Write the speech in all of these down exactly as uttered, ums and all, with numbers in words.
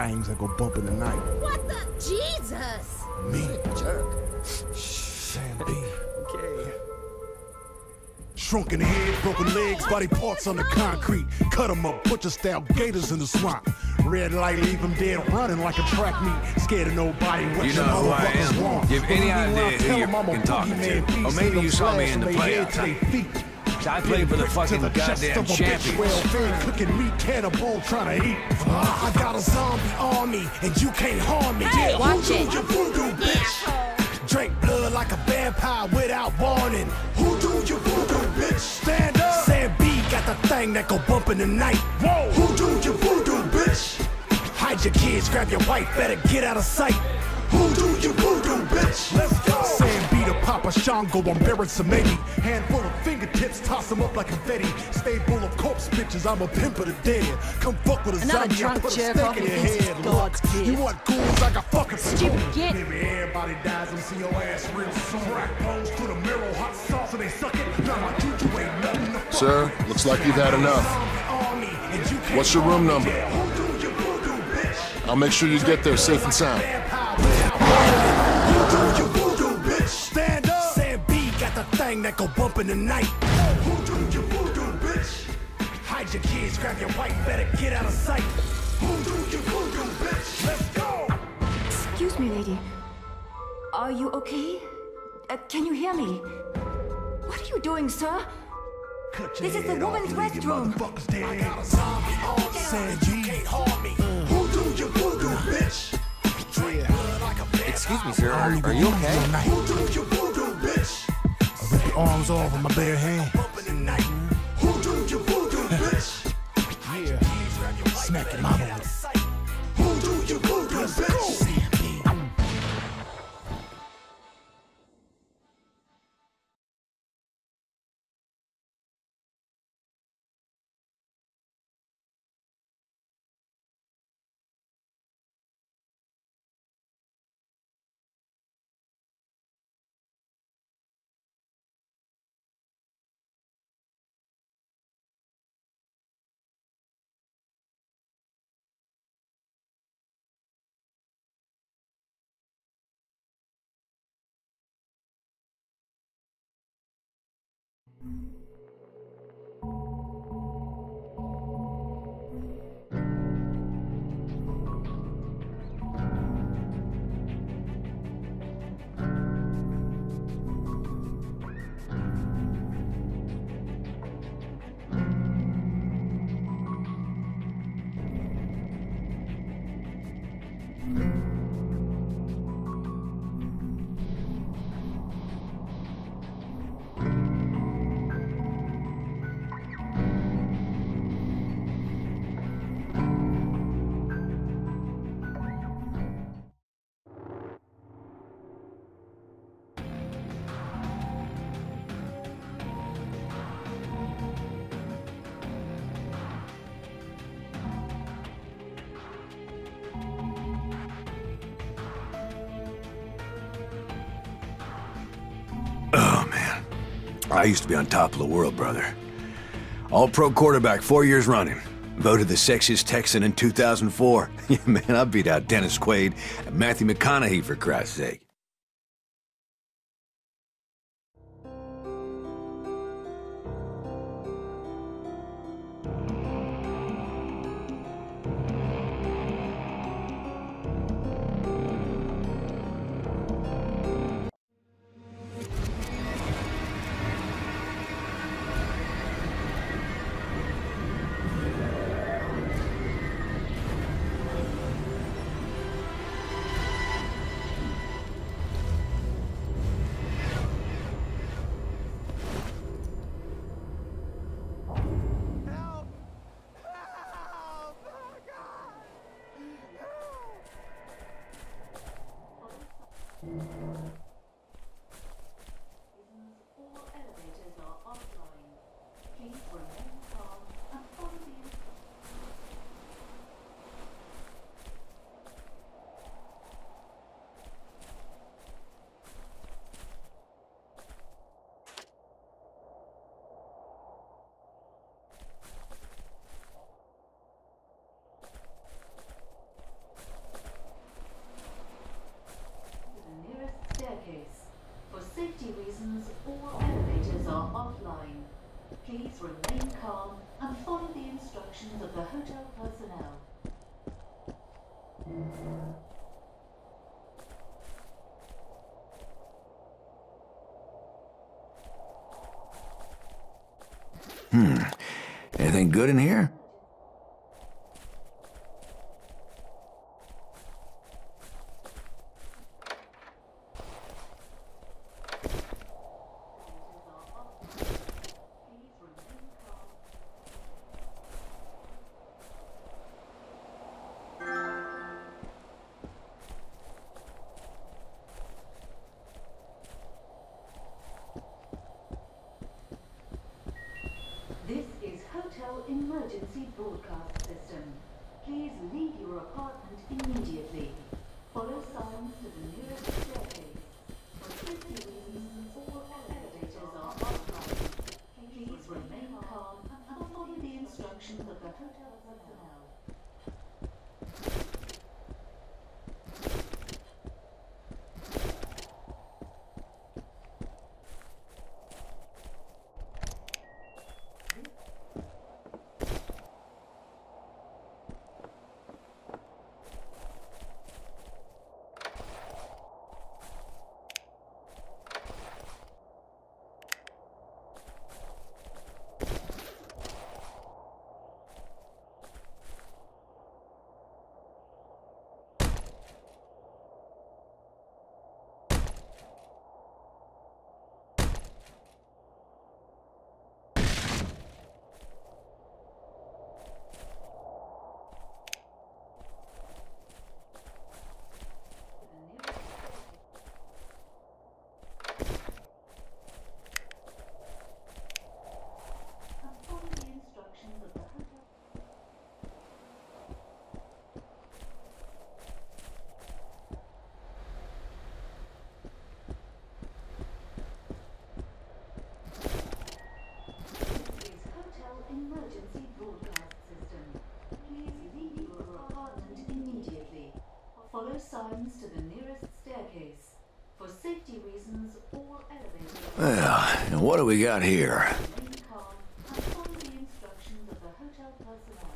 things that go bump in the night. What the? Jesus! Me? Jerk. Sam B. Okay. Shrunken head, broken legs, body parts on the concrete. Cut 'em up, butcher-style gators in the swamp. Red light, leave him dead, running like a track meet. Scared of nobody. You know who I am. Give any idea who you're fucking talking to. Or maybe you saw me in the playoffs. I played for the fucking goddamn champions. Cooking meat, cannibal, trying to eat. I got a zombie army, and you can't harm me. Hey, watch it. You voodoo bitch. Drink blood like a vampire without warning. Who do you voodoo bitch? Stand up. Sam B got the thing that go bump in the night. Whoa. Who do you voodoo bitch? Hide your kids, grab your wife, better get out of sight. Who do you voodoo bitch? Let's go. Sam B to Papa Shango, I'm buried some maybe. Handful of fingertips, toss them up like confetti. Stay full of corpse bitches, I'm a pimp of the dead. Come fuck with a Another zombie, I drunk put a jerk stick off in your against head. God's Look, kid. you want ghouls, I got fucking Stupid git. Maybe everybody dies and see your ass real soon. Crack bones to the mirror, hot sauce and they suck it. Now my juju ain't nothing to fuck. Sir, looks like you've had enough. What's your room number? I'll make sure you get there safe and sound. You voodoo bitch. Stand up. Sam B got the thing that go bump in the night. Who do you voodoo bitch? Hide your kids, grab your wife, better get out of sight. Who do you voodoo bitch? Let's go. Excuse me, lady. Are you okay? Uh, can you hear me? What are you doing, sir? This is the woman's restroom. I got a zombie on Sam B can't harm me. Who do you voodoo bitch? Excuse me, sir. Are, are you okay? Who do you voodoo bitch? I rip your arms off with my bare hand. Who do you voodoo bitch? Yeah. Smack your mama with it. Who do you voodoo bitch? I used to be on top of the world, brother. All-pro quarterback four years running. Voted the sexiest Texan in two thousand four. Yeah, man, I beat out Dennis Quaid and Matthew McConaughey, for Christ's sake. Please remain calm and follow the instructions of the hotel personnel. Hmm. Anything good in here? This is Hotel Emergency Broadcast System. Please leave your apartment immediately. Follow signs to the nearest staircase. For safety reasons, all elevators are offline. Please remain calm and follow the instructions of the hotel personnel. Emergency broadcast system. Please leave your apartment immediately. Follow signs to the nearest staircase. For safety reasons, all elevators... Well, and what do we got here? Remain calm and follow the instructions of the hotel personnel.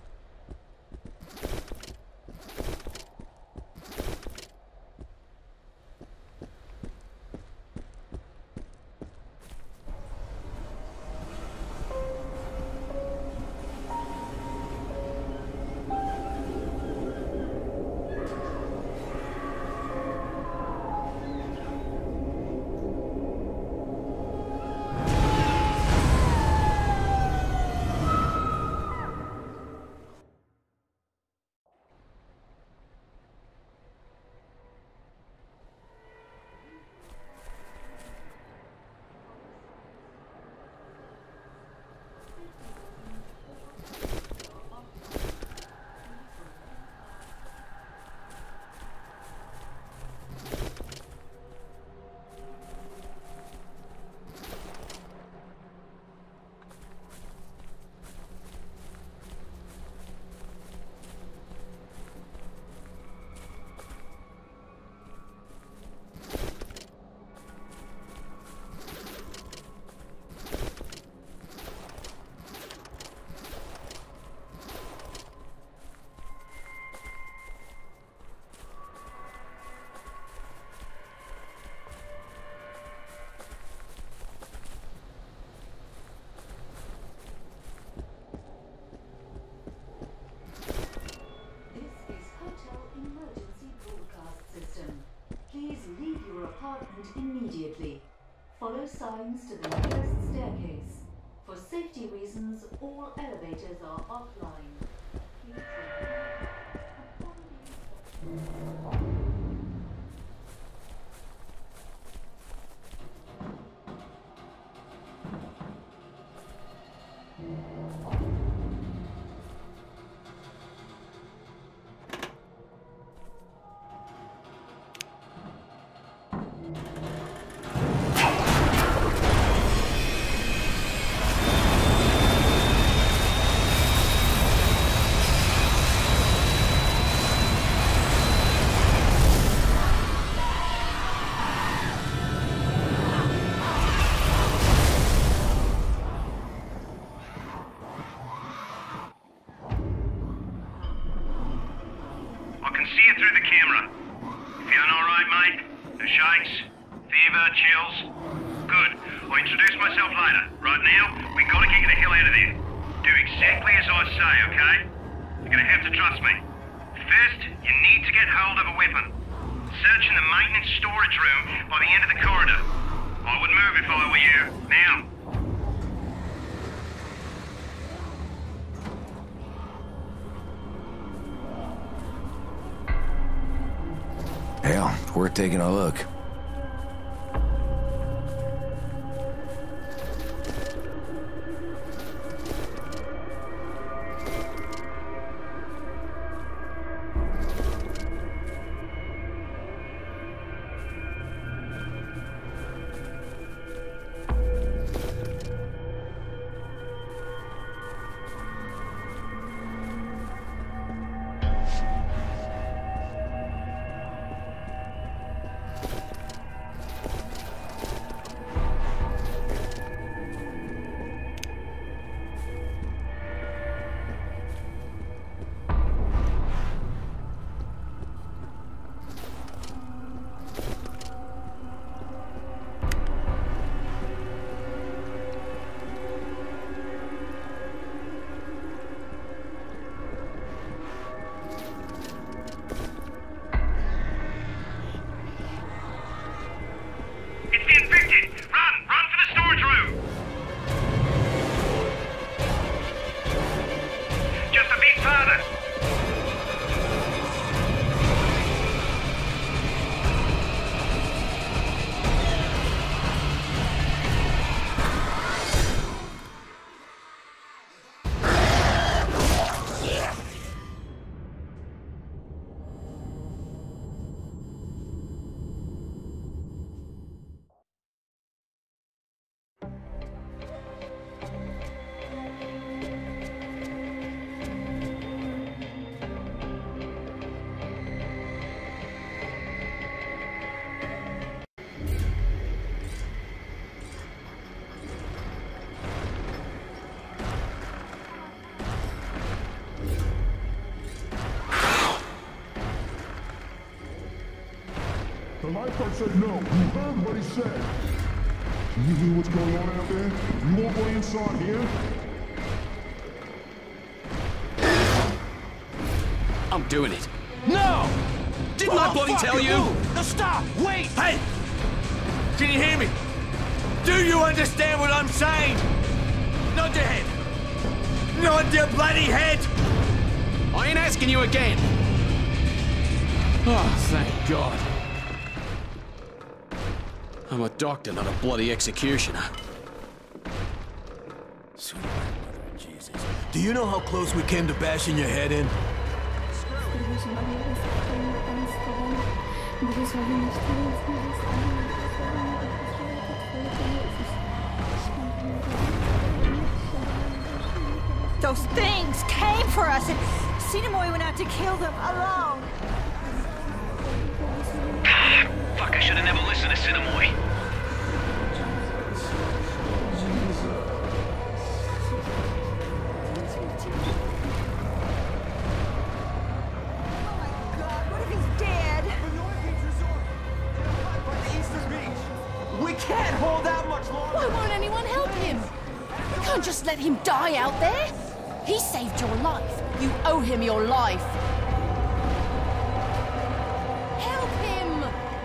Immediately. Follow signs to the nearest staircase. For safety reasons, all elevators are offline. Please Shakes? Fever? Chills? Good. I'll introduce myself later. Right now, we gotta get you the hell out of there. Do exactly as I say, okay? You're gonna have to trust me. First, you need to get hold of a weapon. Search in the maintenance storage room by the end of the corridor. I would move if I were you. Now. Hell, it's worth taking a look. The lifeguard said no. You heard what he said. Do you hear what's going on out there? You won't go inside here? I'm doing it. No! Didn't I bloody tell you? No, stop! Wait! Hey! Can you hear me? Do you understand what I'm saying? Nod your head. Nod your bloody head! I ain't asking you again. Oh, thank God. I'm a doctor, not a bloody executioner. Sweet mother of Jesus. Do you know how close we came to bashing your head in? Those things came for us, and Sinamoi went out to kill them alone. Fuck, I should have never listened to Sinamoi. We can't hold out much longer! Why won't anyone help him? You can't just let him die out there. He saved your life. You owe him your life. Help him!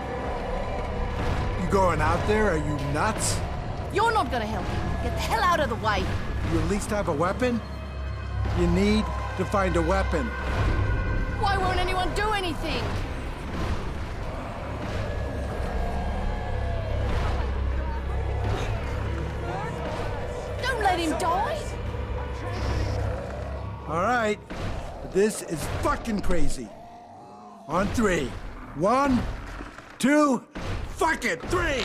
You going out there? Are you nuts? You're not gonna help him. Get the hell out of the way. You at least have a weapon? You need to find a weapon. Why won't anyone do anything? Don't let him die. All right. This is fucking crazy. On three. One, two, fuck it, three!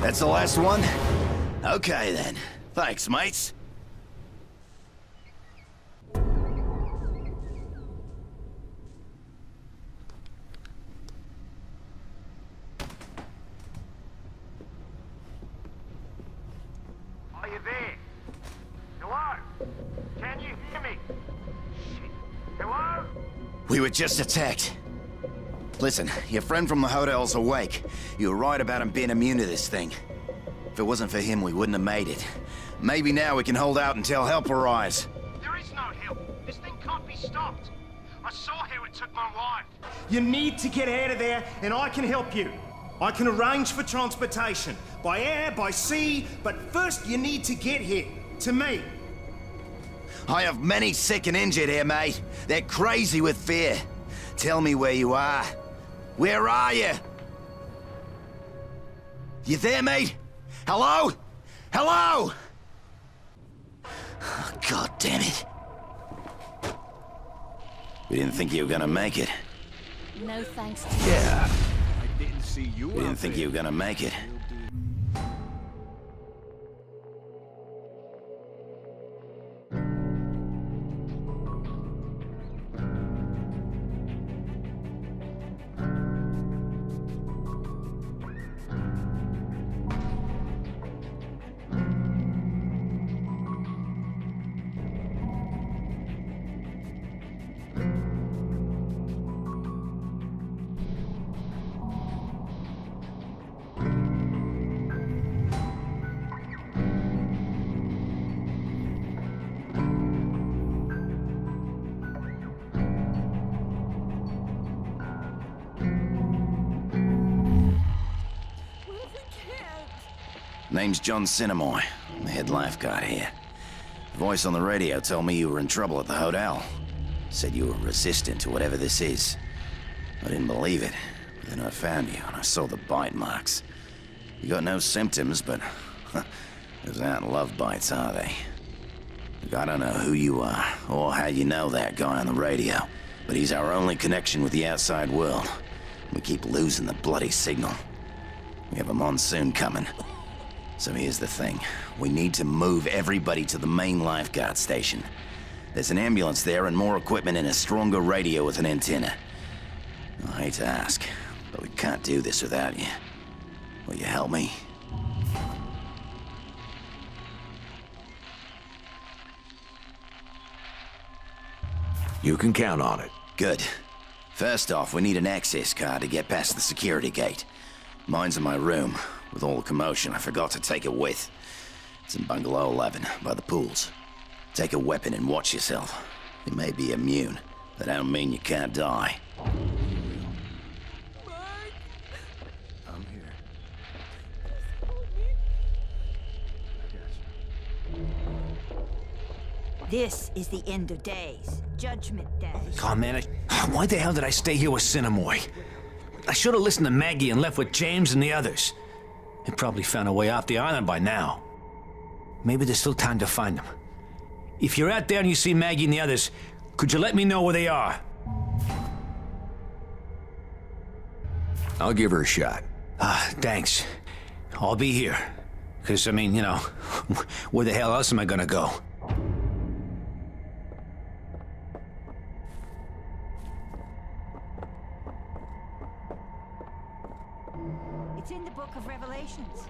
That's the last one? Okay, then. Thanks, mates. Are you there? Hello? Can you hear me? Shit. Hello? We were just attacked. Listen, your friend from the hotel's awake. You were right about him being immune to this thing. If it wasn't for him, we wouldn't have made it. Maybe now we can hold out until help arrives. There is no help. This thing can't be stopped. I saw how it took my wife. You need to get out of there, and I can help you. I can arrange for transportation. By air, by sea, but first you need to get here. To me. I have many sick and injured here, mate. They're crazy with fear. Tell me where you are. Where are you? You there, mate? Hello? Hello? Oh, God damn it. We didn't think you were gonna make it. No thanks to Yeah. I didn't see you. We didn't think you were gonna make it. Name's John Sinamoi. I'm the head lifeguard here. The voice on the radio told me you were in trouble at the hotel. Said you were resistant to whatever this is. I didn't believe it. But then I found you and I saw the bite marks. You got no symptoms, but those aren't love bites, are they? Look, I don't know who you are or how you know that guy on the radio, but he's our only connection with the outside world. We keep losing the bloody signal. We have a monsoon coming. So here's the thing. We need to move everybody to the main lifeguard station. There's an ambulance there and more equipment and a stronger radio with an antenna. I hate to ask, but we can't do this without you. Will you help me? You can count on it. Good. First off, we need an access card to get past the security gate. Mine's in my room. With all the commotion, I forgot to take it with. It's in Bungalow eleven, by the pools. Take a weapon and watch yourself. You may be immune, but that don't mean you can't die. I'm here. This is the end of days. Judgment Day. Oh, man, I, why the hell did I stay here with Sinamoi? I should have listened to Maggie and left with James and the others. They probably found a way off the island by now. Maybe there's still time to find them. If you're out there and you see Maggie and the others, could you let me know where they are? I'll give her a shot. Ah, thanks. I'll be here. Because, I mean, you know, where the hell else am I gonna go? It's in the Book of Revelations.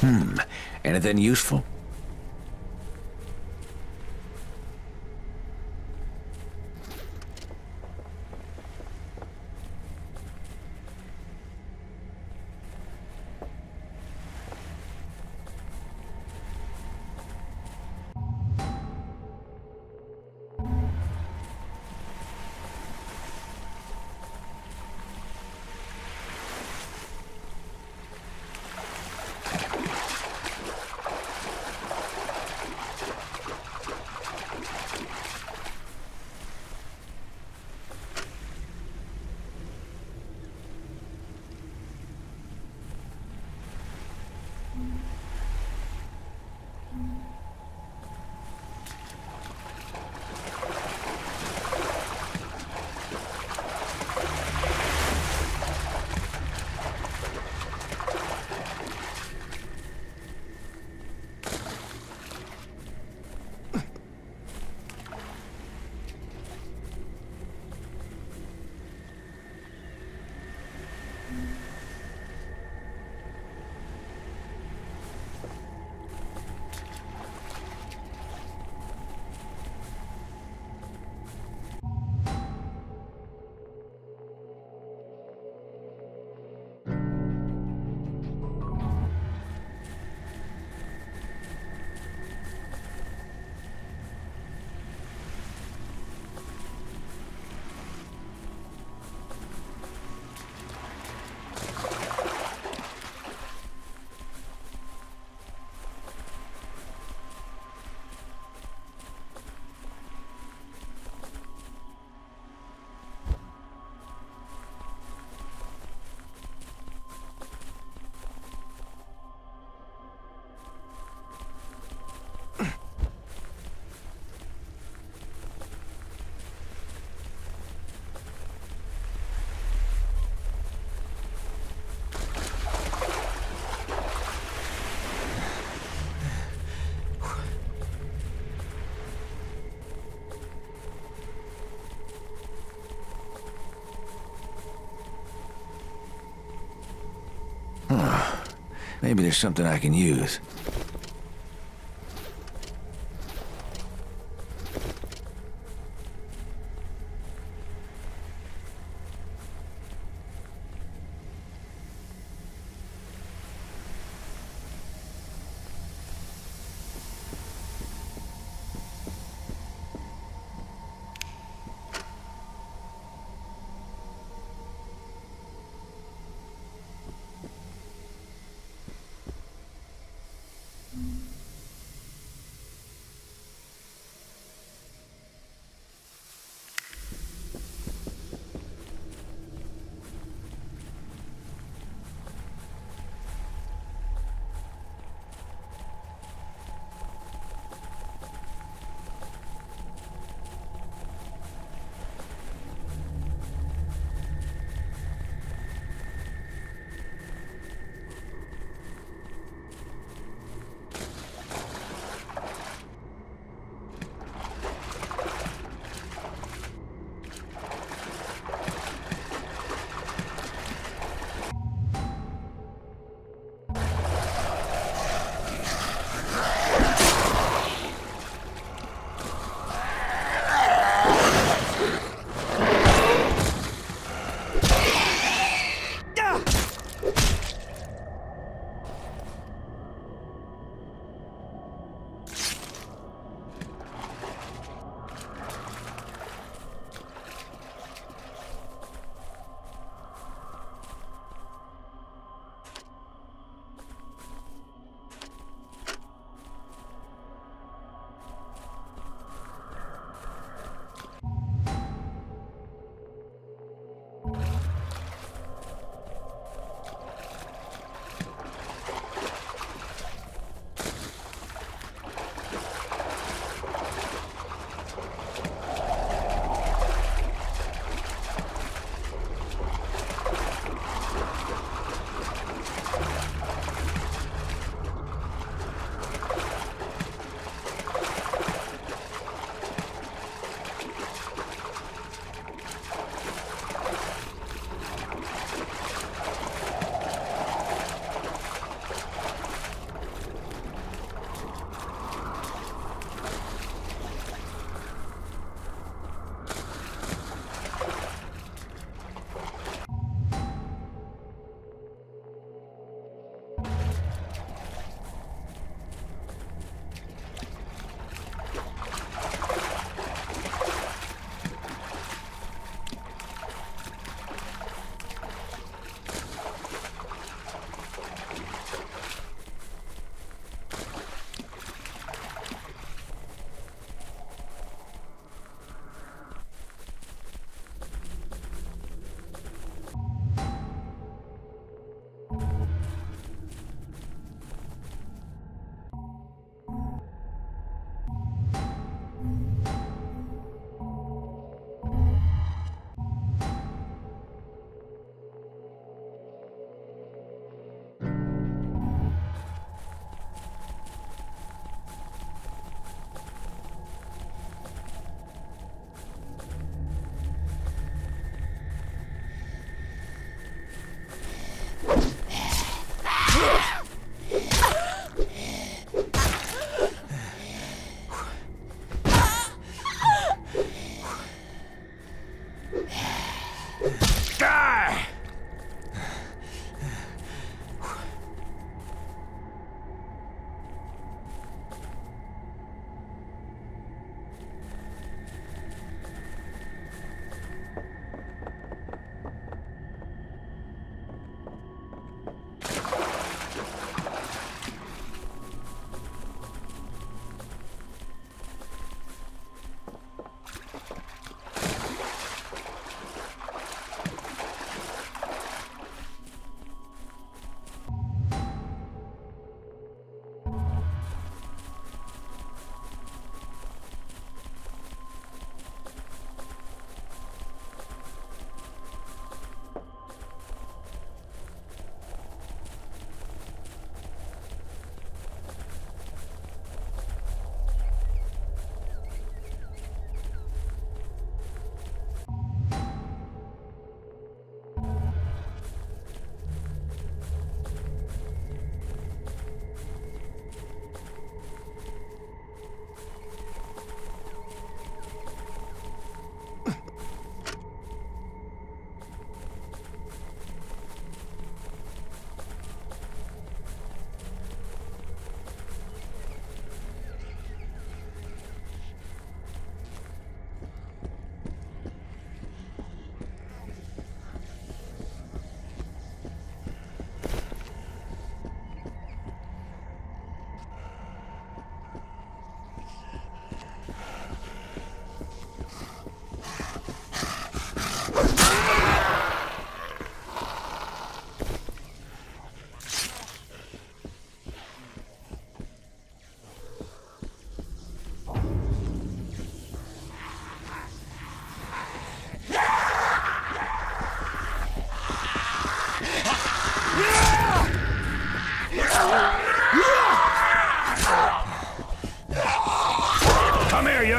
Hmm. Anything useful? Maybe there's something I can use.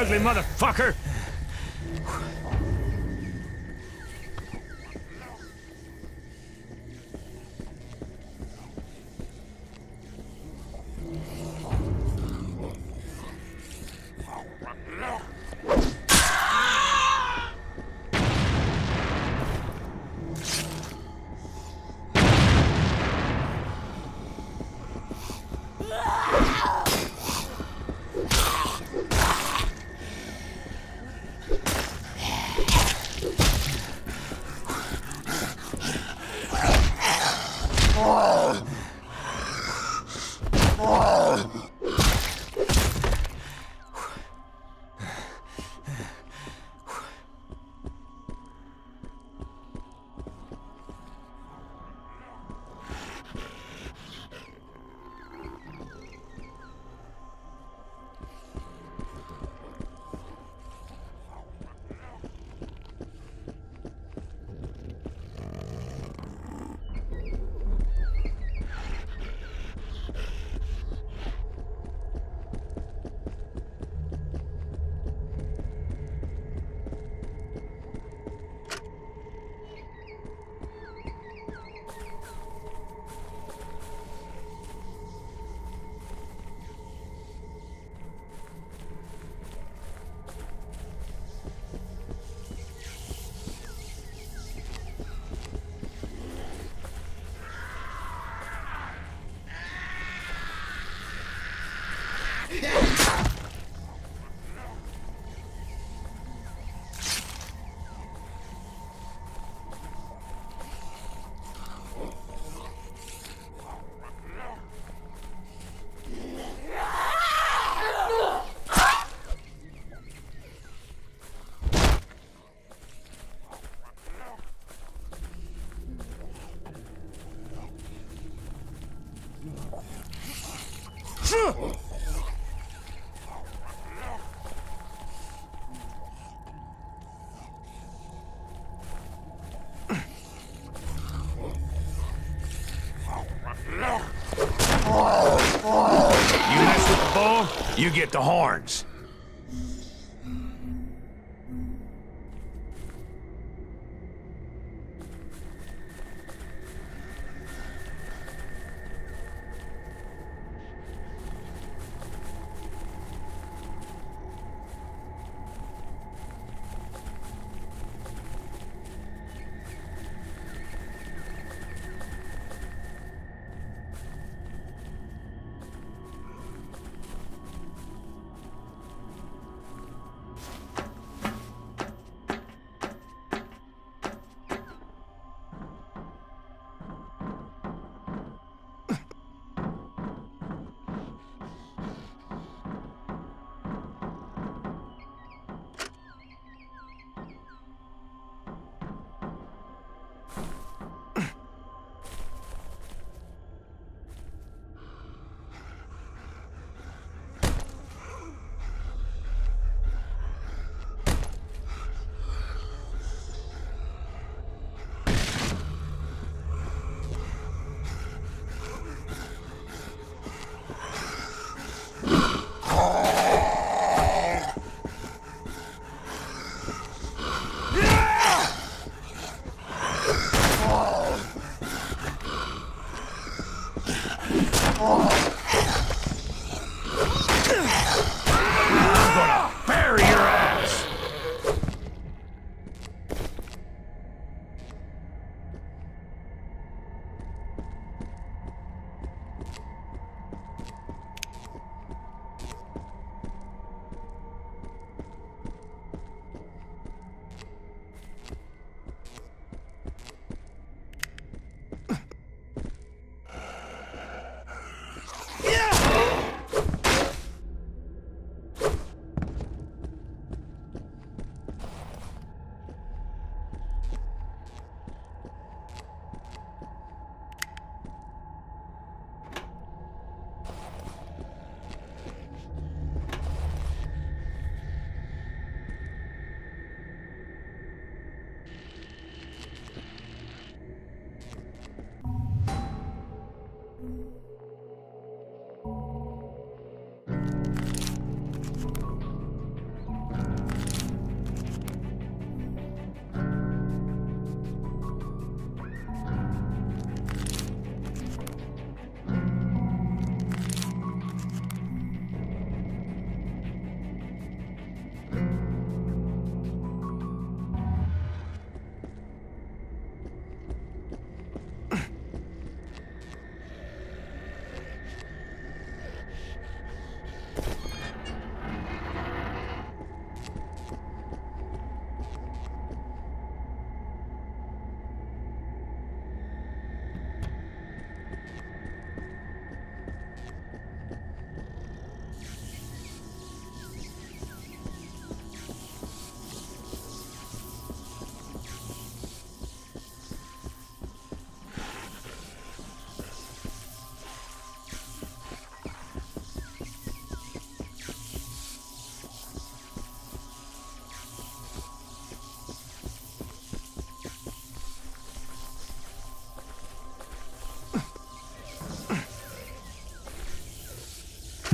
ugly motherfucker! You mess with the bull, you get the horns.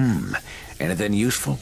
Hmm. Anything useful?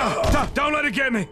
Don't, don't let it get me!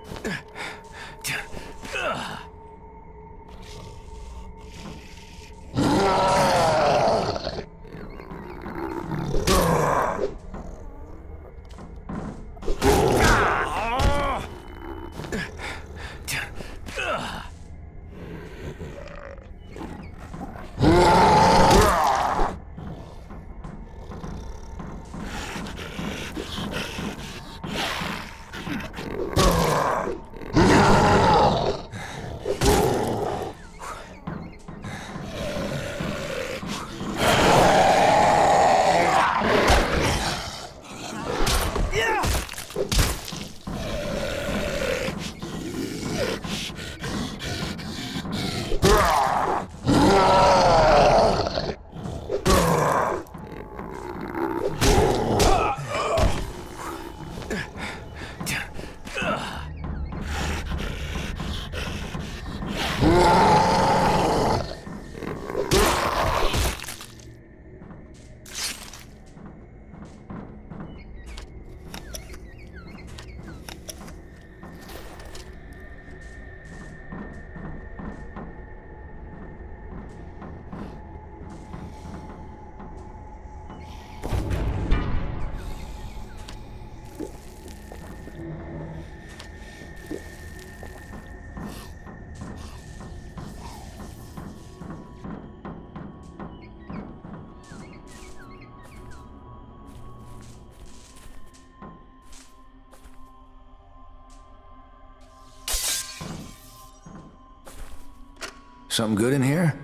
Something good in here?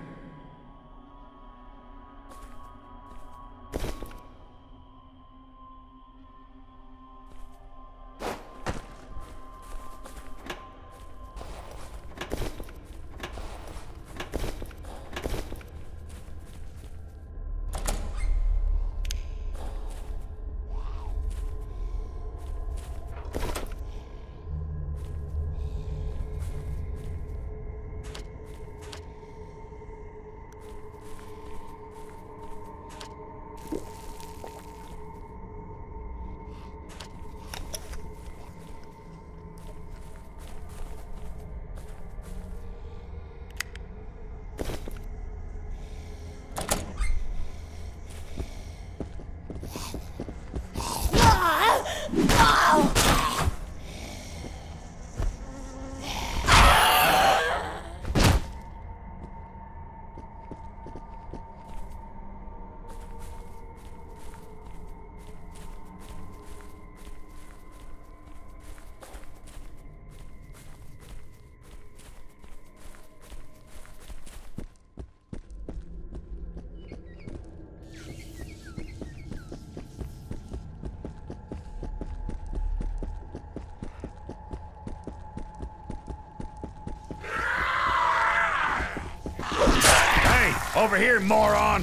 Over here, moron!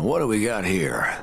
what do we got here?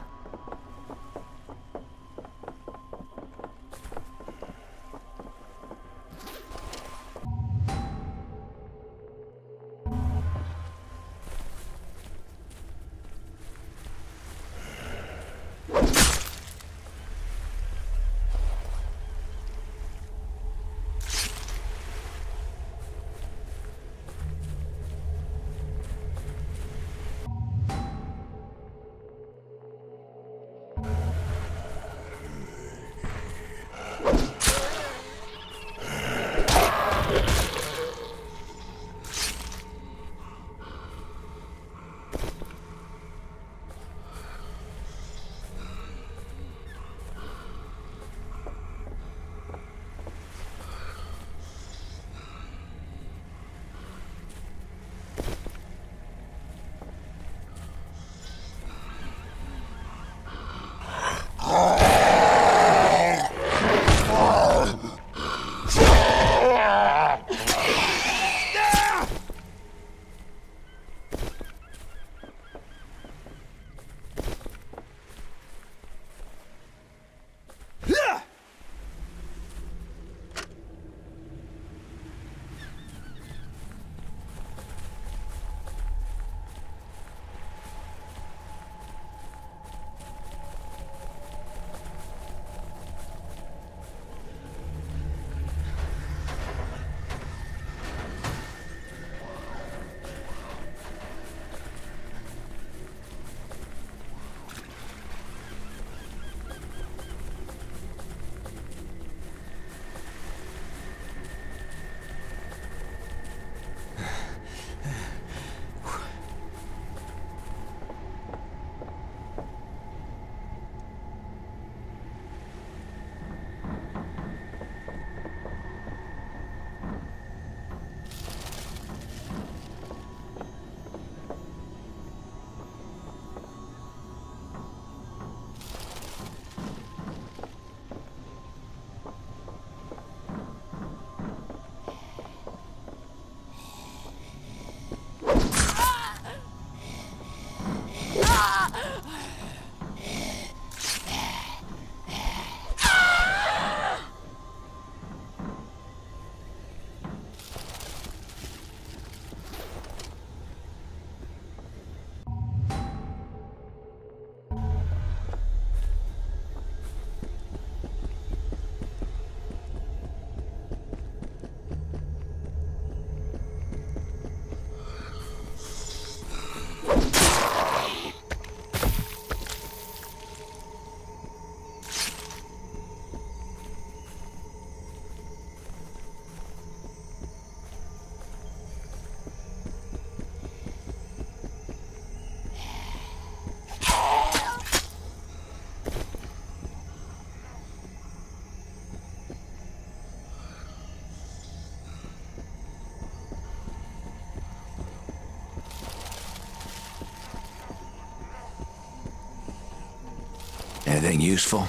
Anything useful?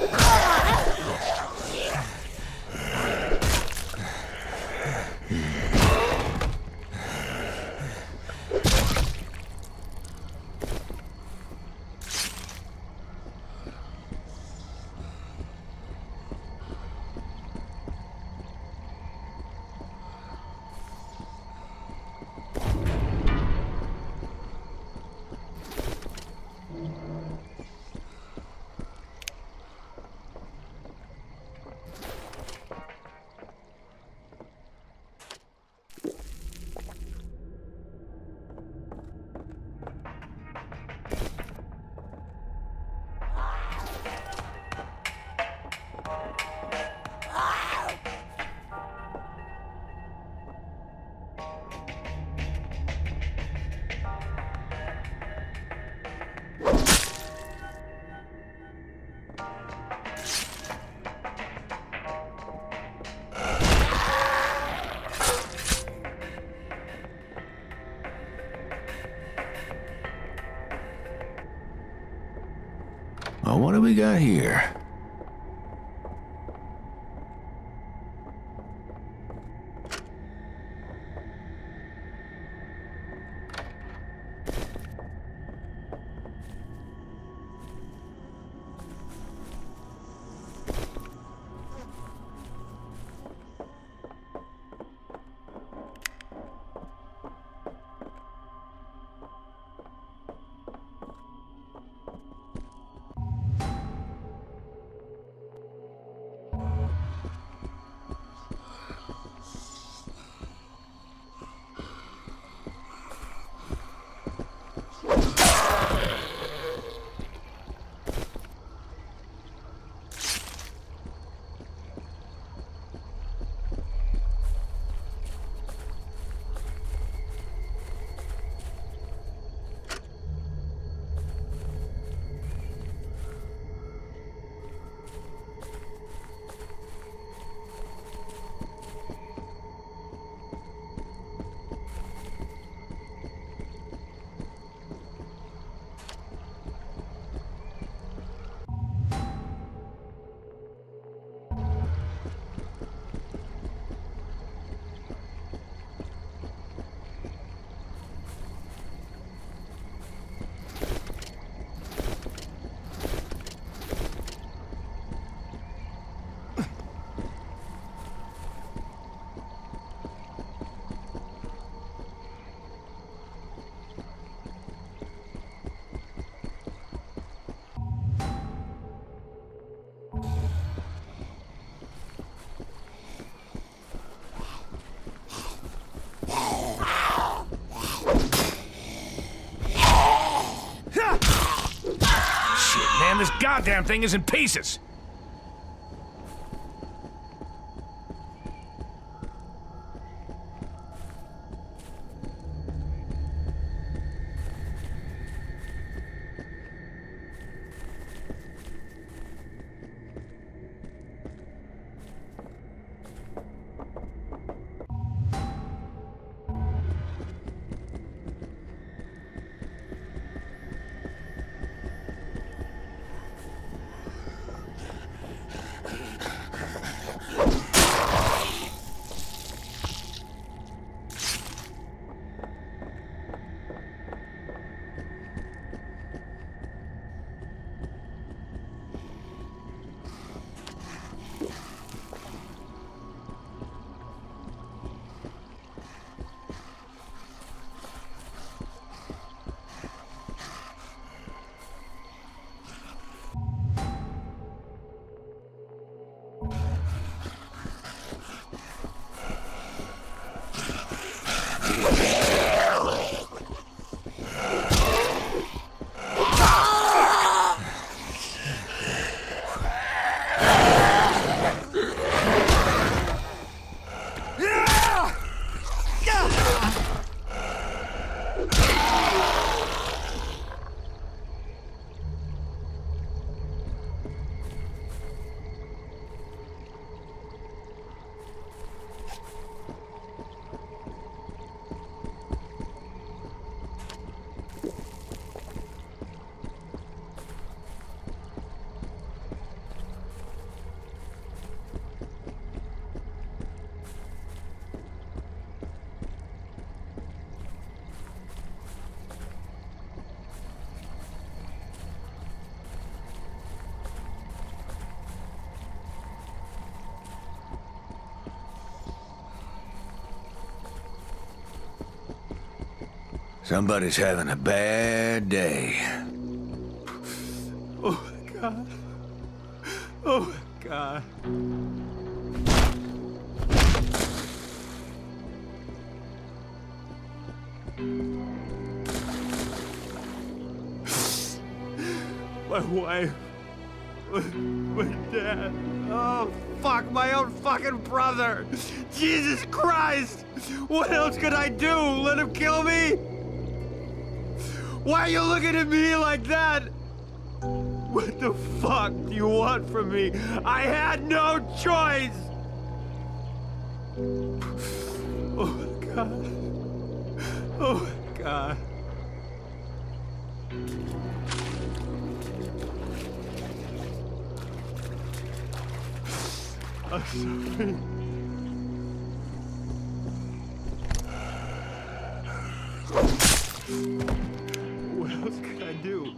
Well, what do we got here? Man, this goddamn thing is in pieces! Somebody's having a bad day. Oh, my God. Oh, my God. My wife. My dad. Oh, fuck, my own fucking brother. Jesus Christ. What else could I do? Let him kill me? Why are you looking at me like that? What the fuck do you want from me? I had no choice. Oh, my God. Oh, my God. I'm sorry. What else could I do?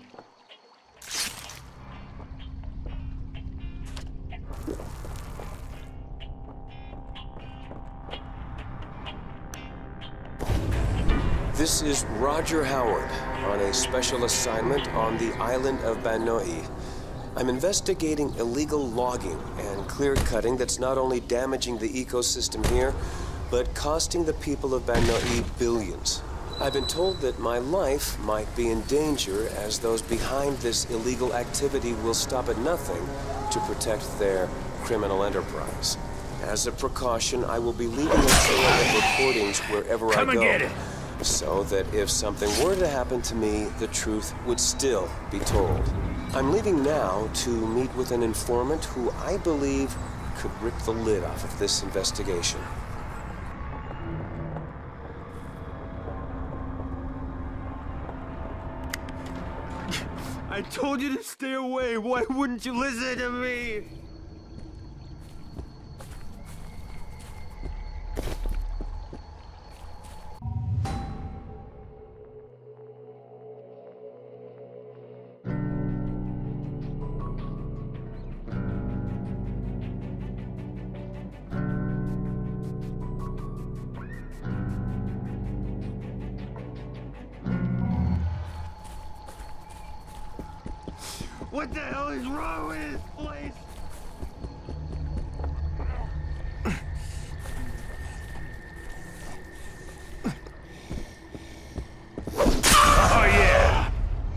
This is Roger Howard on a special assignment on the island of Banoi. I'm investigating illegal logging and clear-cutting that's not only damaging the ecosystem here, but costing the people of Banoi billions. I've been told that my life might be in danger as those behind this illegal activity will stop at nothing to protect their criminal enterprise. As a precaution, I will be leaving a trail of recordings wherever Come I go. and get it. So that if something were to happen to me, the truth would still be told. I'm leaving now to meet with an informant who I believe could rip the lid off of this investigation. I told you to stay away. Why wouldn't you listen to me? What the hell is wrong with this place? Oh, yeah!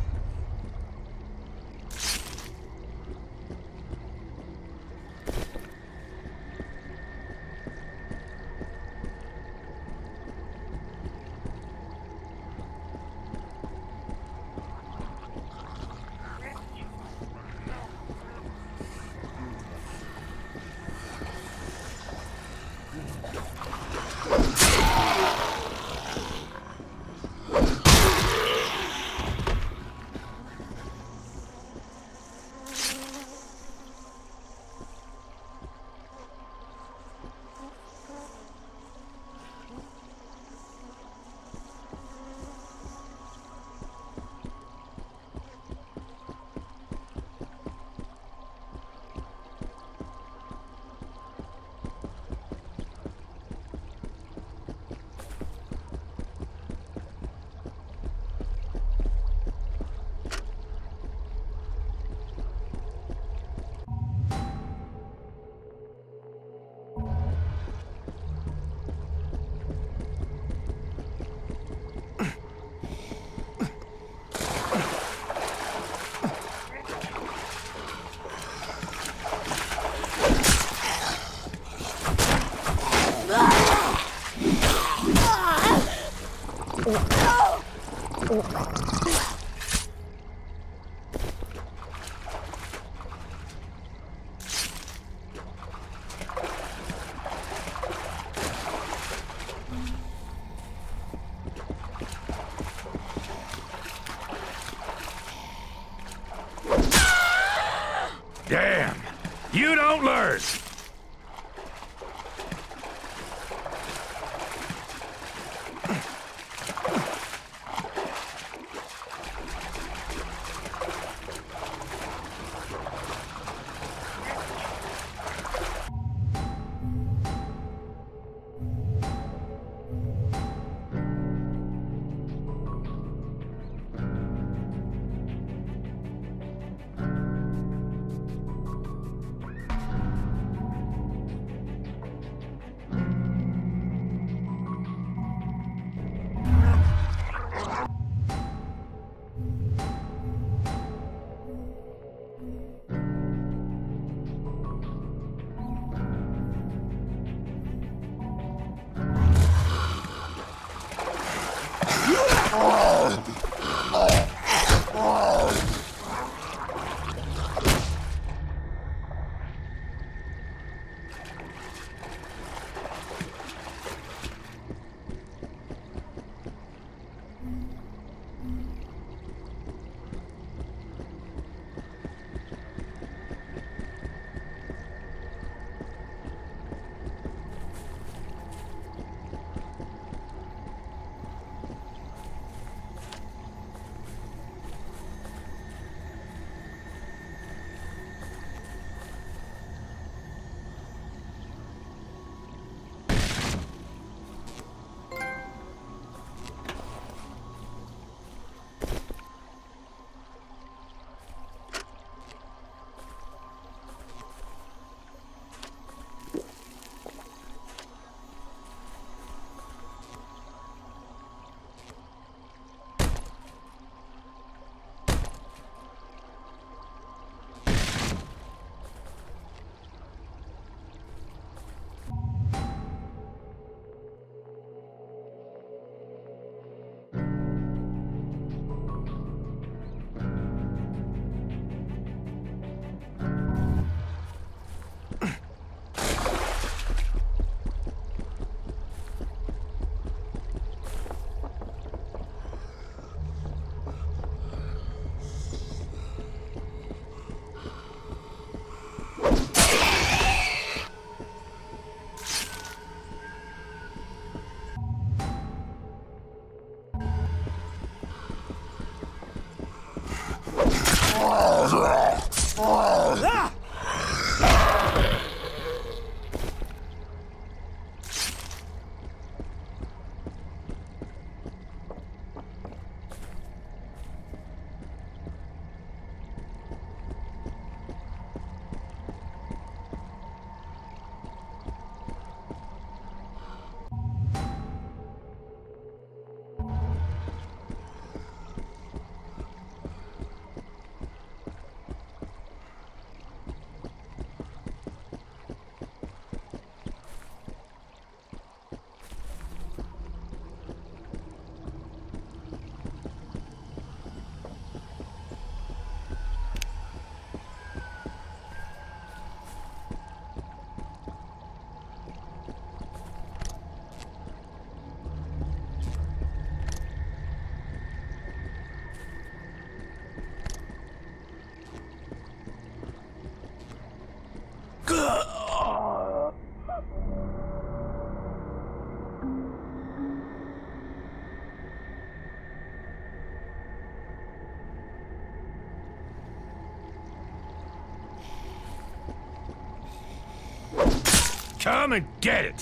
Damn! You don't learn! Come and get it!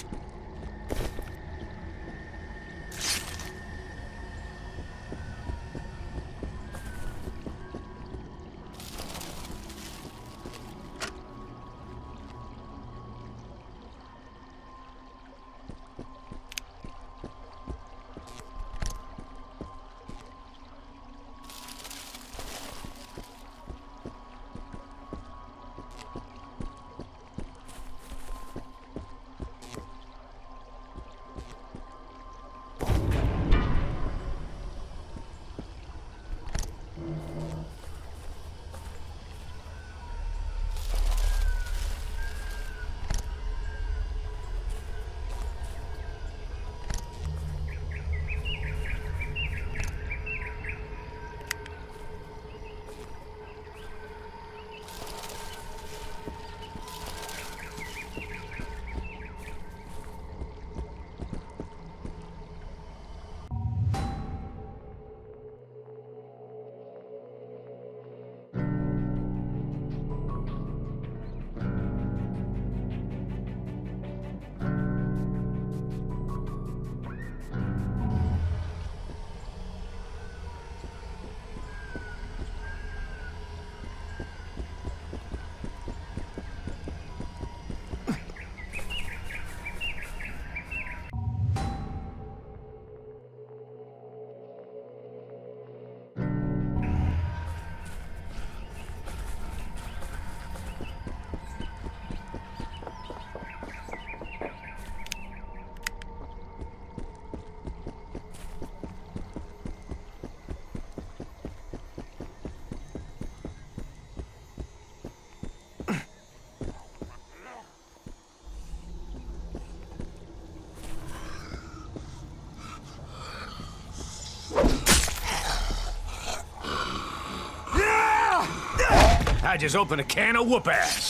I just opened a can of whoop-ass.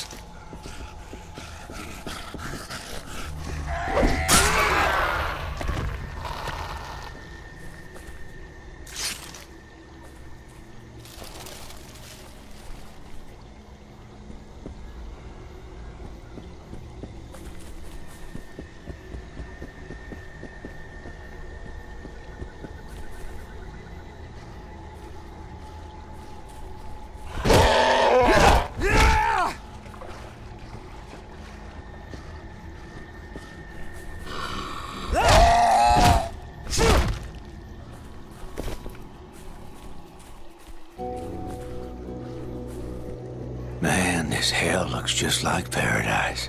Man, this hell looks just like paradise.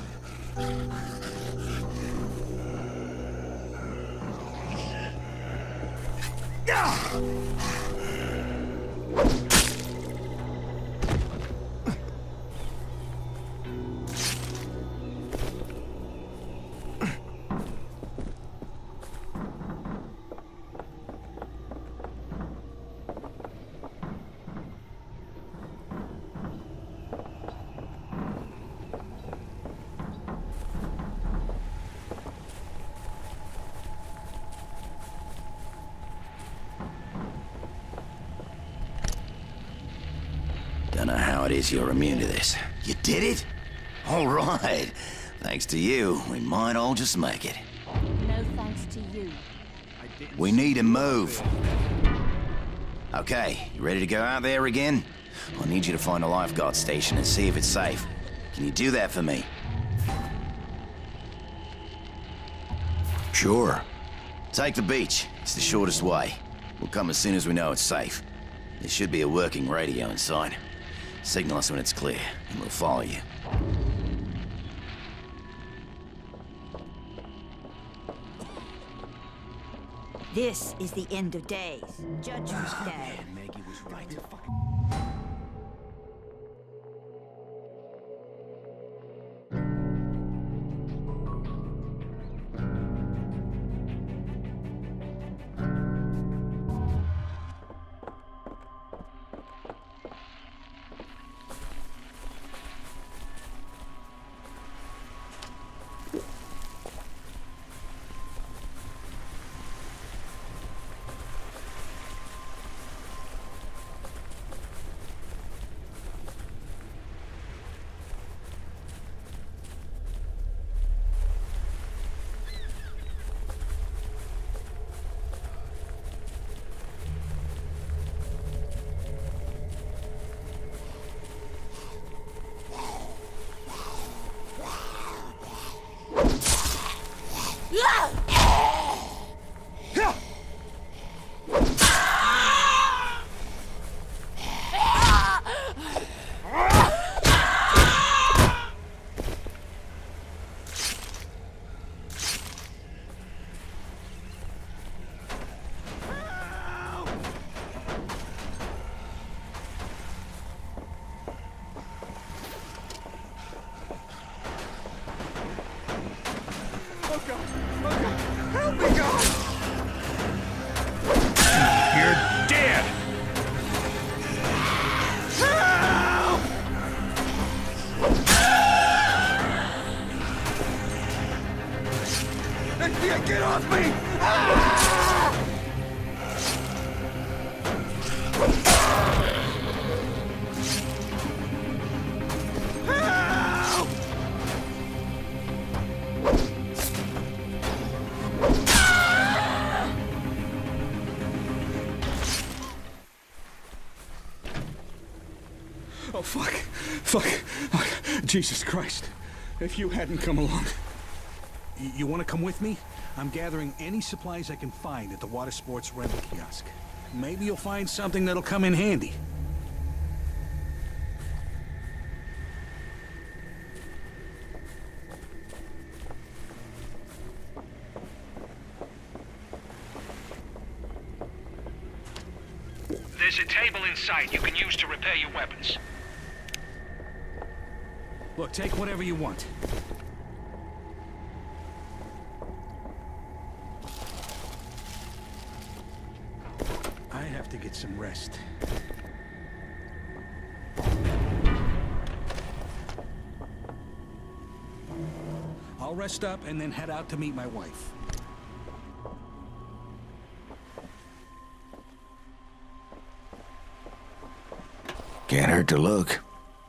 Don't know how it is you're immune to this. You did it? All right. Thanks to you, we might all just make it. No thanks to you. We need to move. Okay, you ready to go out there again? I need you to find a lifeguard station and see if it's safe. Can you do that for me? Sure. Take the beach. It's the shortest way. We'll come as soon as we know it's safe. There should be a working radio inside. Signal us when it's clear, and we'll follow you. This is the end of days. Judgment Day. Maggie was right. God! Oh, God! Help me, God! You're dead! Help! Get off me! Ah! Help! Oh, fuck. Fuck. Oh, Jesus Christ. If you hadn't come along. Y you want to come with me? I'm gathering any supplies I can find at the water sports rental kiosk. Maybe you'll find something that'll come in handy. There's a table inside you can use to repair your weapons. Look, take whatever you want. I have to get some rest. I'll rest up and then head out to meet my wife. Can't hurt to look.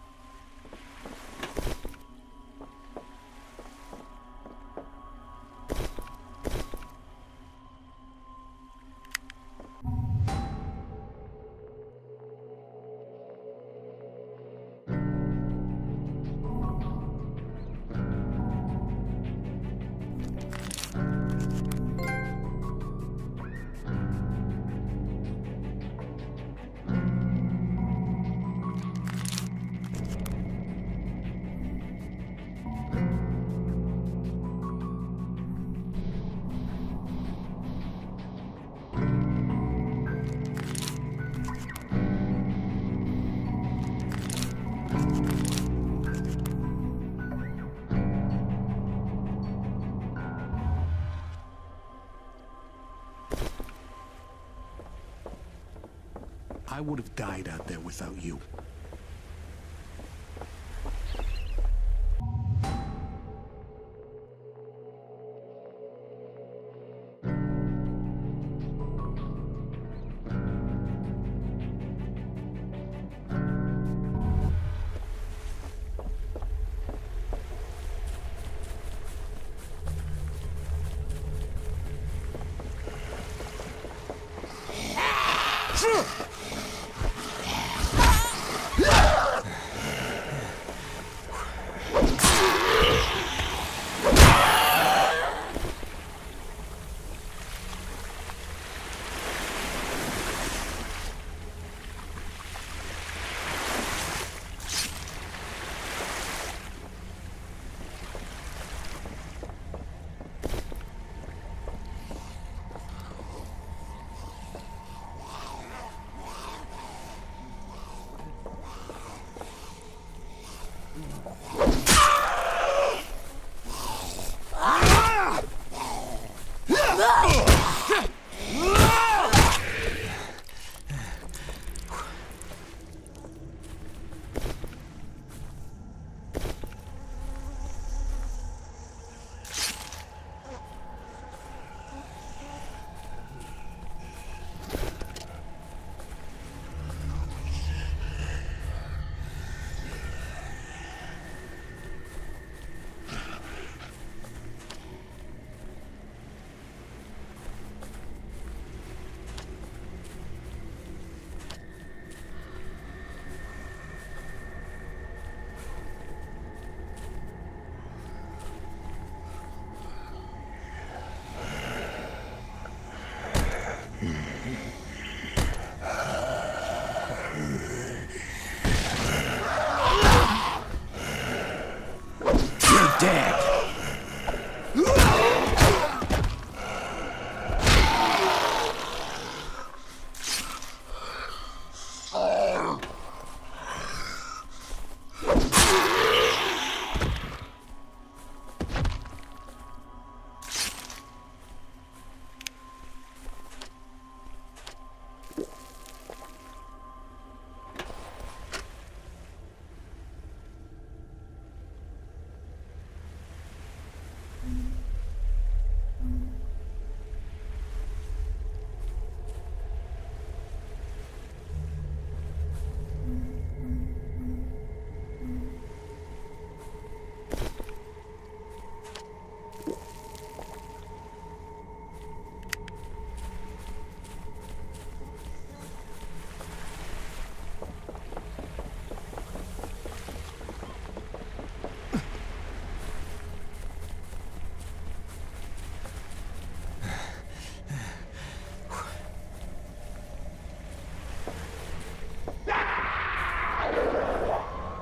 I would have died out there without you.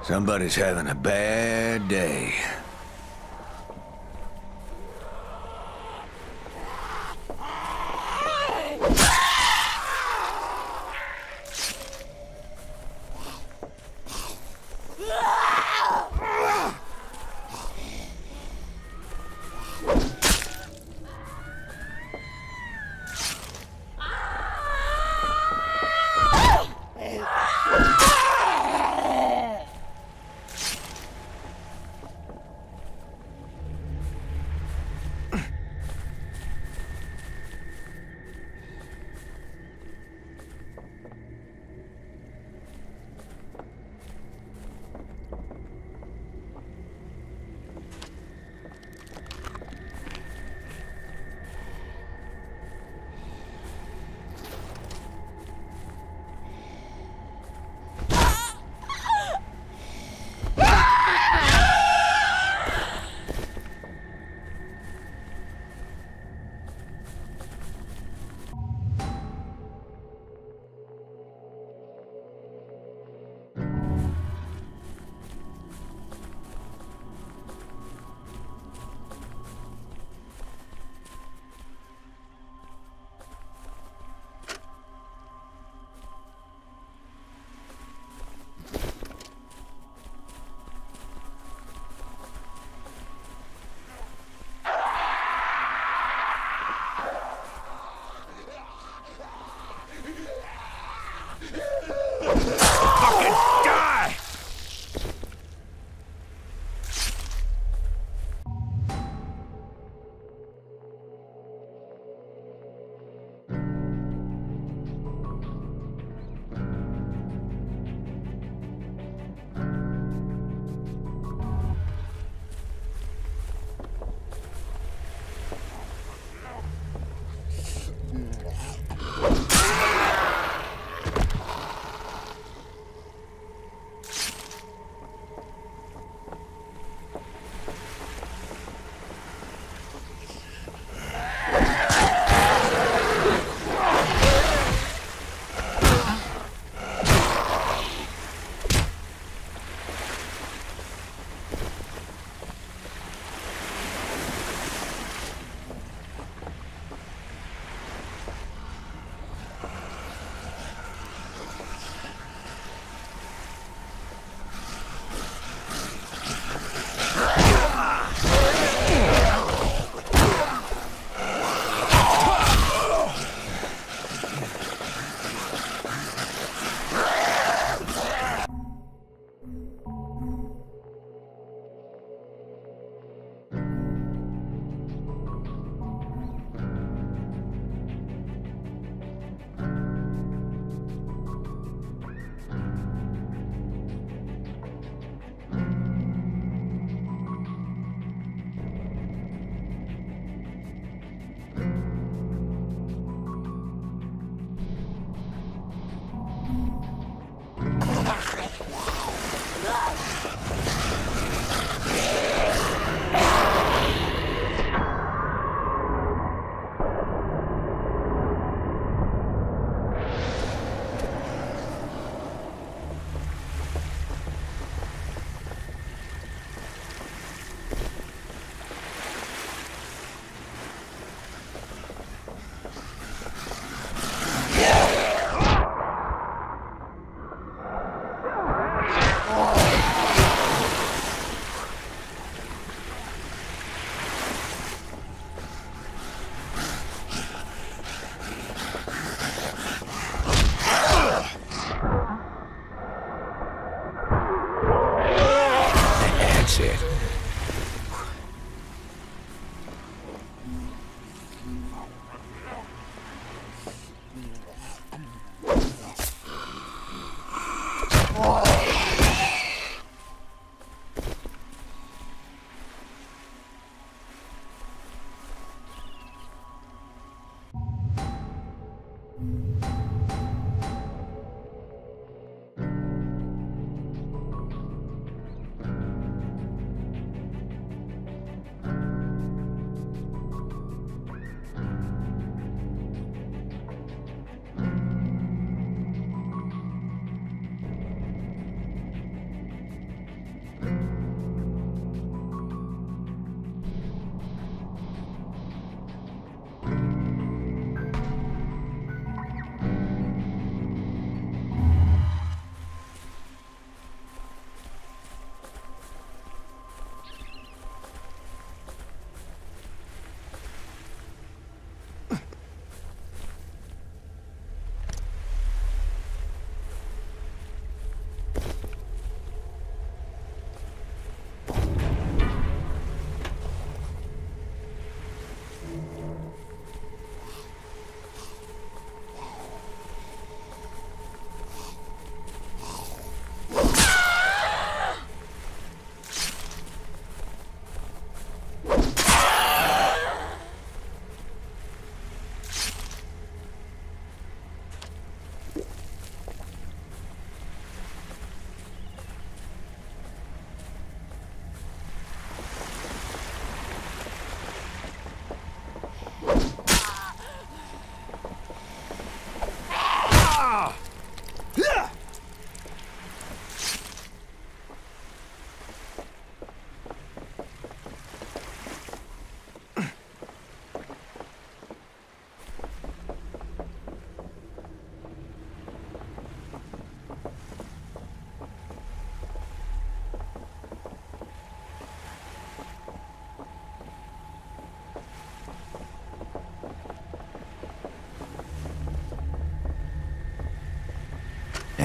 Somebody's having a bad day.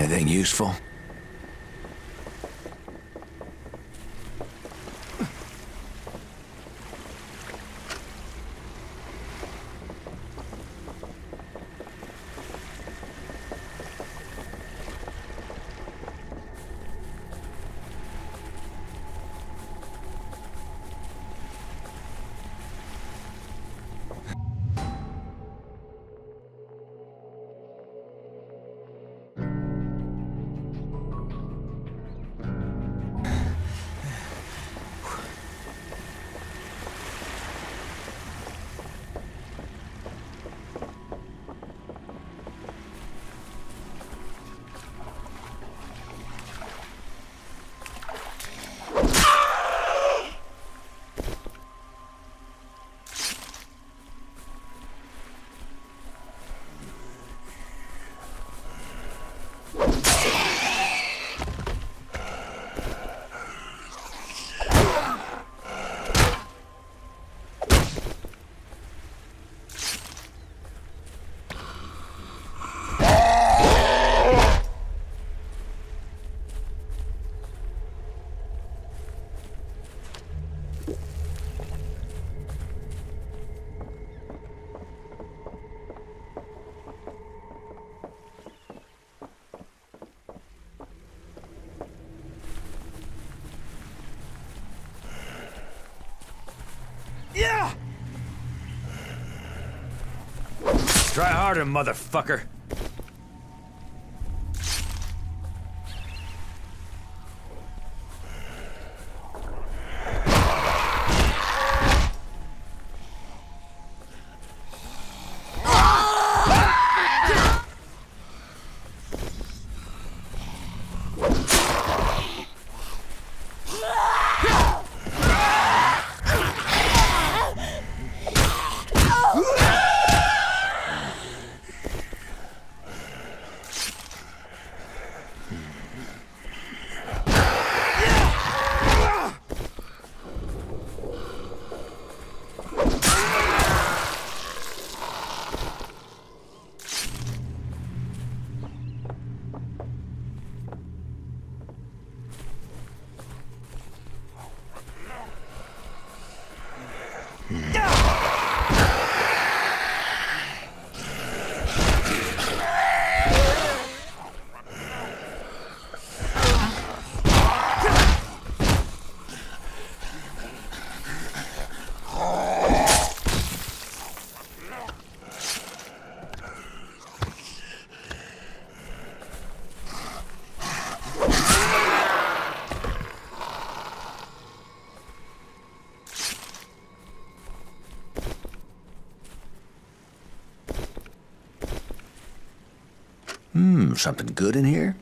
Anything useful? Yeah! Try harder, motherfucker. Hmm, something good in here?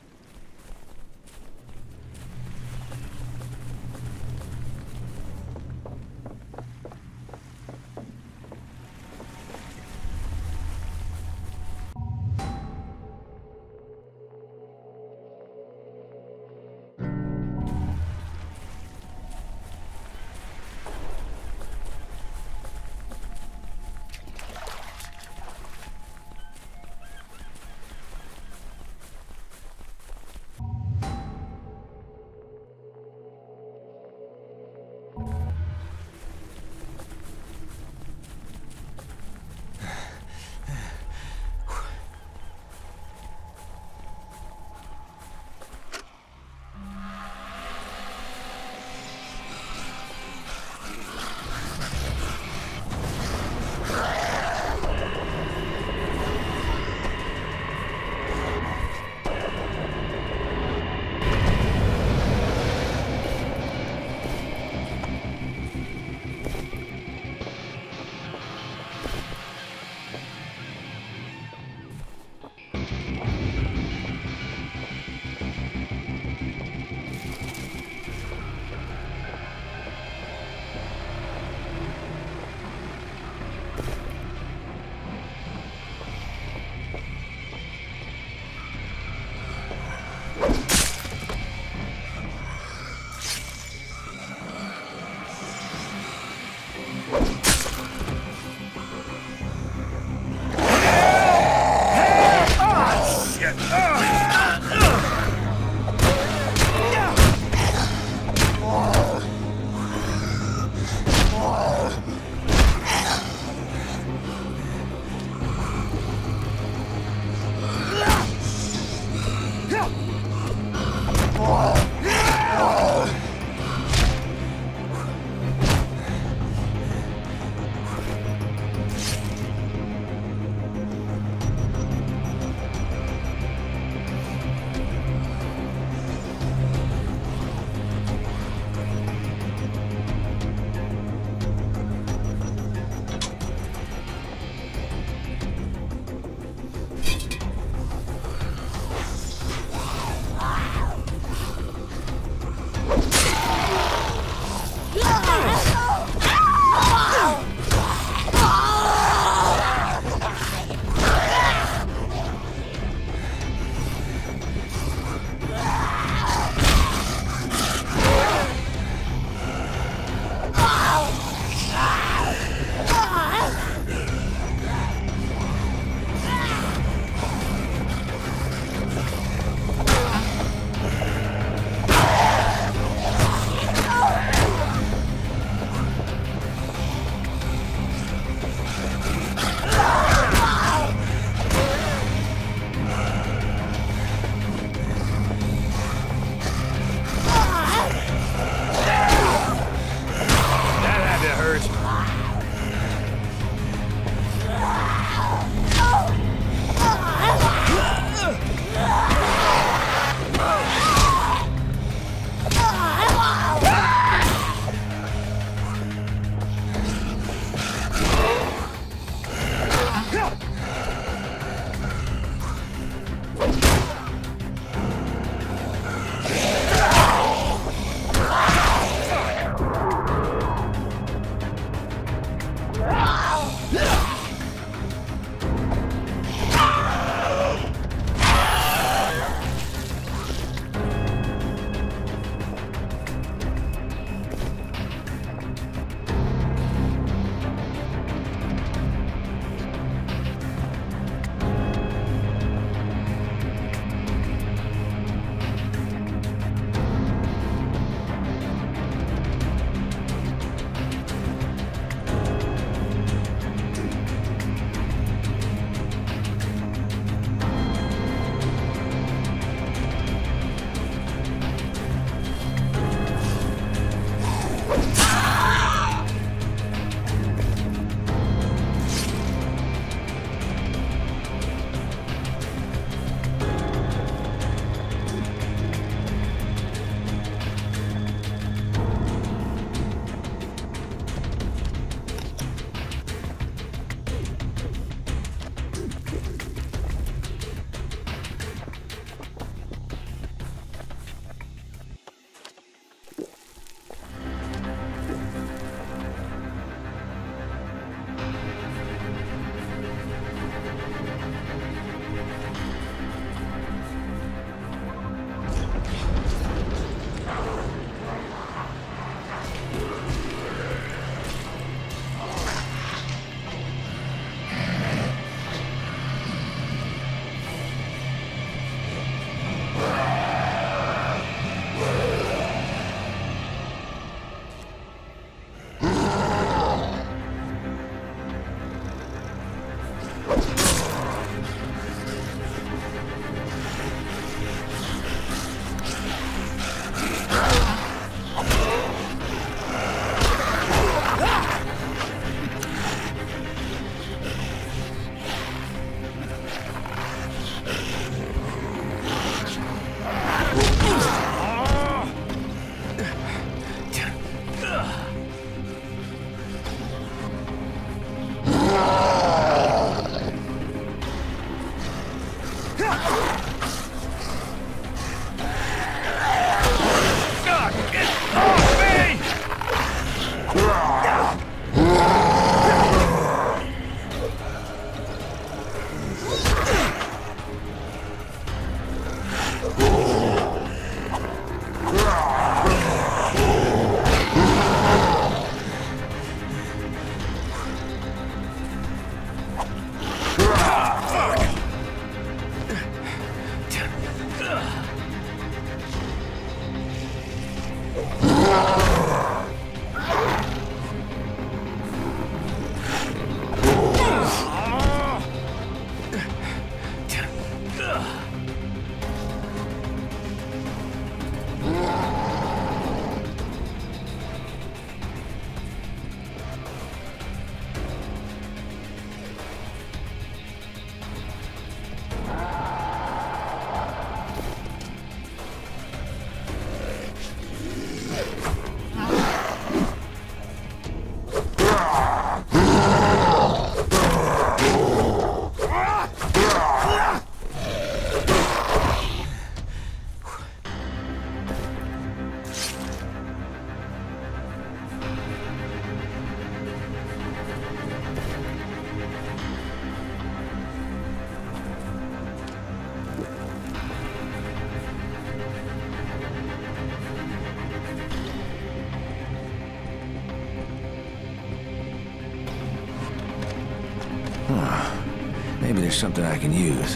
Huh. Maybe there's something I can use.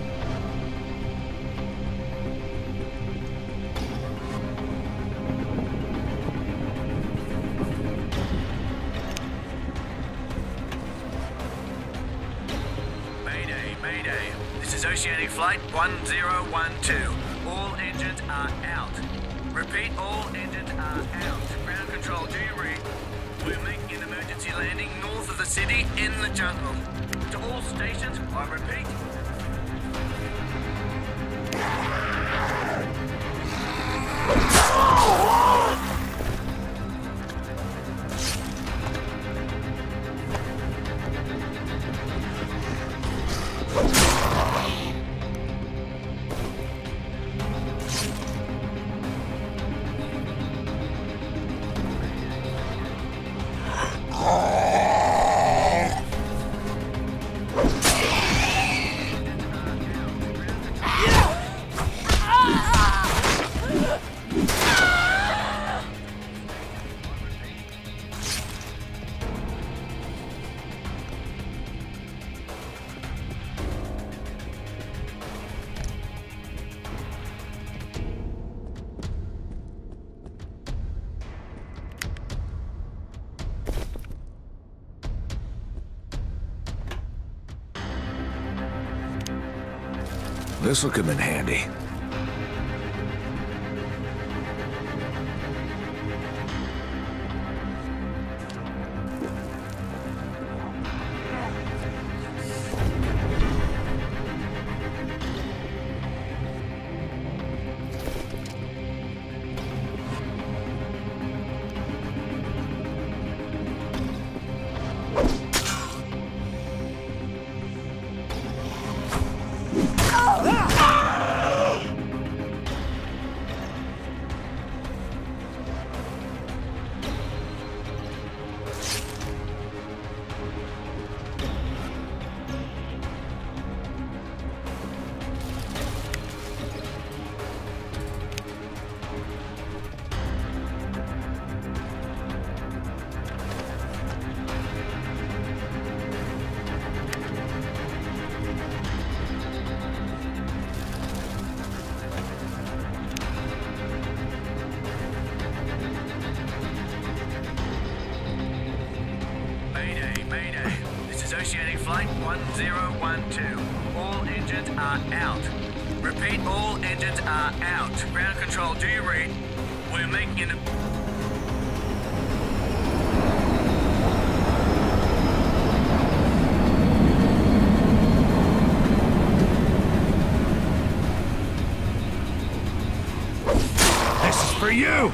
Mayday, Mayday. This is Oceanic Flight one zero one two. All engines are out. Repeat, all engines are out. Ground control, do you read? We're making an emergency landing north of the city in the jungle. To all stations, I repeat. This'll come in handy. Oceanic Flight one zero one two. All engines are out. Repeat, all engines are out. Ground control, do you read? We're making an... This is for you!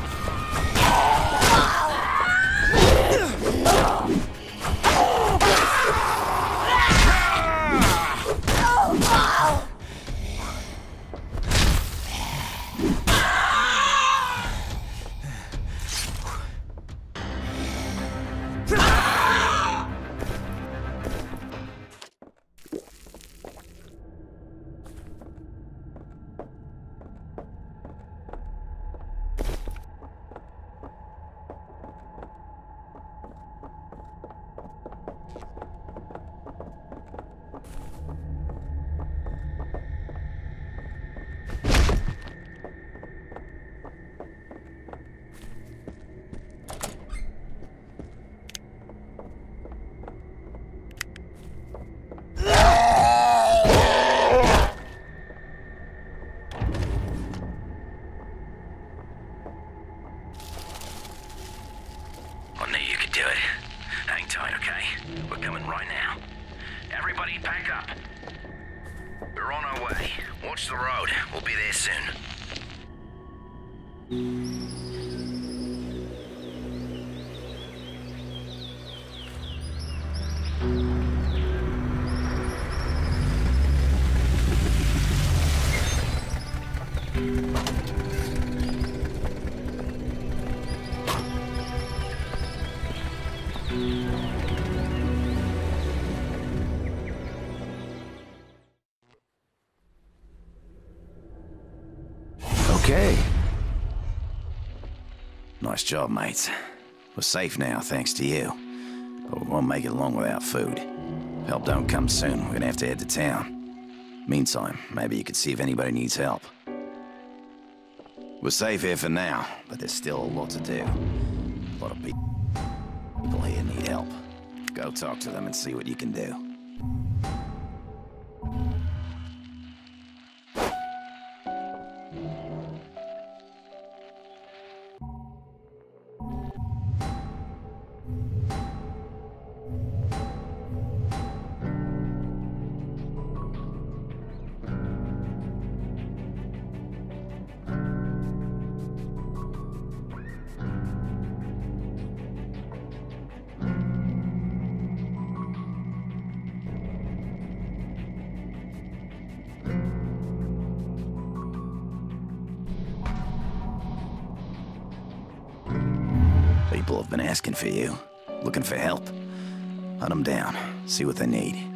Okay. Nice job, mates. We're safe now, thanks to you. But we won't make it long without food. help don't come soon, we're gonna have to head to town. Meantime, maybe you could see if anybody needs help. We're safe here for now, but there's still a lot to do. A lot of people here need help. Go talk to them and see what you can do. People have been asking for you, looking for help. Hunt them down, see what they need.